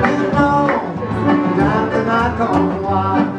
น้องน้ำตาหนาก่อนว่า